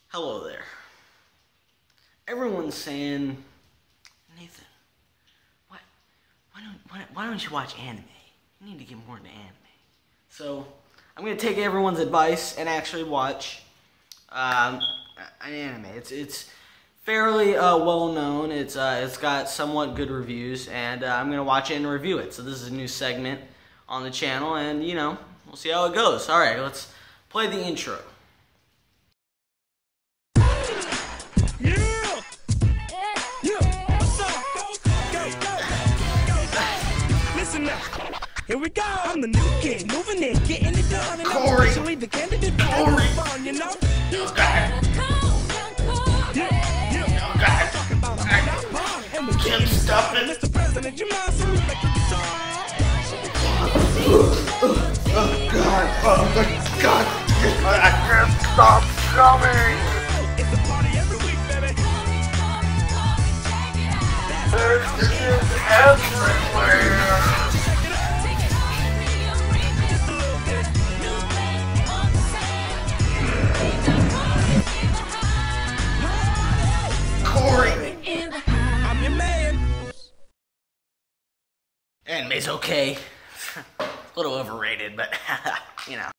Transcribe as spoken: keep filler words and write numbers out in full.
Hello there. Everyone's saying, Nathan, why, why, don't, why, why don't you watch anime? You need to get more into anime. So, I'm going to take everyone's advice and actually watch um, an anime. It's it's fairly uh, well known. It's uh, it's got somewhat good reviews, and uh, I'm going to watch it and review it. So this is a new segment on the channel, and you know, we'll see how it goes. All right, let's play the intro. Here we go. I'm the new kid, moving in, getting it done, and Corey. I'm officially the candidate for Corey. fun, you know. Oh God! Yeah, yeah. Oh God! Talking about a hot bar, and we're Kim, getting stop started. it. Mister President, you mind some like a guitar? Oh God! Oh my God! I can't stop coming. It's a party every week, baby. There's kids everywhere. Corey! I'm your man. Anime's okay. A little overrated, but you know.